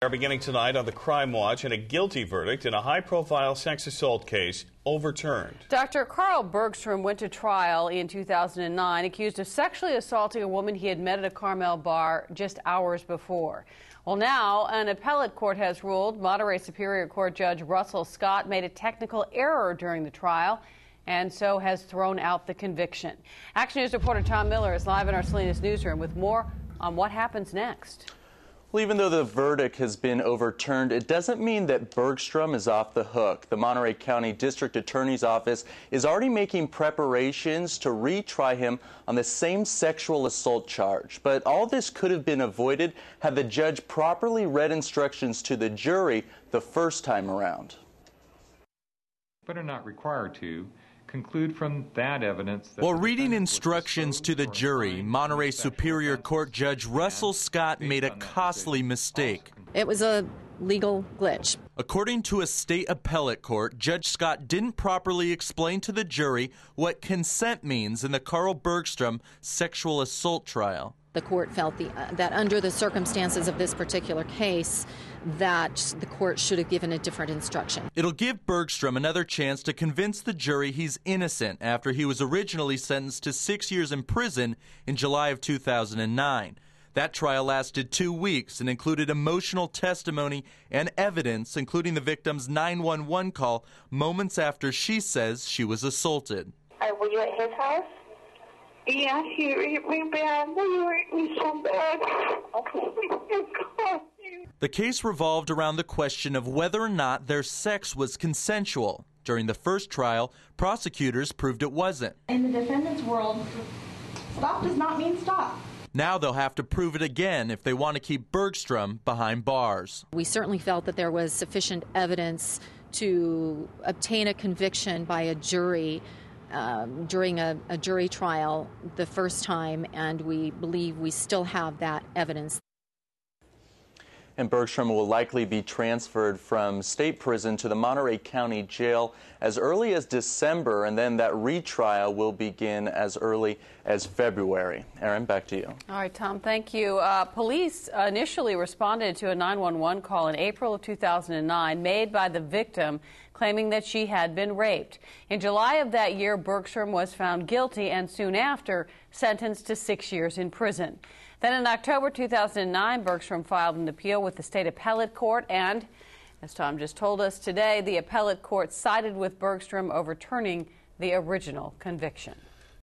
Are beginning tonight on the Crime Watch and a guilty verdict in a high-profile sex assault case, Overturned. Dr. Carl Bergstrom went to trial in 2009, accused of sexually assaulting a woman he had met at a Carmel bar just hours before. Well, now an appellate court has ruled Monterey Superior Court Judge Russell Scott made a technical error during the trial and so has thrown out the conviction. Action News reporter Tom Miller is live in our Salinas newsroom with more on what happens next. Well, even though the verdict has been overturned, it doesn't mean that Bergstrom is off the hook. The Monterey County District Attorney's Office is already making preparations to retry him on the same sexual assault charge. But all this could have been avoided had the judge properly read instructions to the jury the first time around. But are not required to conclude from that evidence that while reading instructions to the jury, Monterey Superior Court Judge Russell Scott made a costly mistake. It was a legal glitch. According to a state appellate court, Judge Scott didn't properly explain to the jury what consent means in the Carl Bergstrom sexual assault trial. The court felt that under the circumstances of this particular case, that the court should have given a different instruction. It'll give Bergstrom another chance to convince the jury he's innocent after he was originally sentenced to 6 years in prison in July of 2009. That trial lasted 2 weeks and included emotional testimony and evidence, including the victim's 911 call moments after she says she was assaulted. Were you at his house? Yeah, he raped me bad. He raped me so bad. The case revolved around the question of whether or not their sex was consensual. During the first trial, prosecutors proved it wasn't. In the defendant's world, stop does not mean stop. Now they'll have to prove it again if they want to keep Bergstrom behind bars. We certainly felt that there was sufficient evidence to obtain a conviction by a jury during a jury trial the first time, and we believe we still have that evidence. And Bergstrom will likely be transferred from state prison to the Monterey County Jail as early as December, and then that retrial will begin as early as February. Erin, back to you. All right, Tom, thank you. Police initially responded to a 911 call in April of 2009 made by the victim claiming that she had been raped. In July of that year, Bergstrom was found guilty and soon after sentenced to 6 years in prison. Then in October 2009, Bergstrom filed an appeal with the state appellate court, and as Tom just told us today, the appellate court sided with Bergstrom, overturning the original conviction.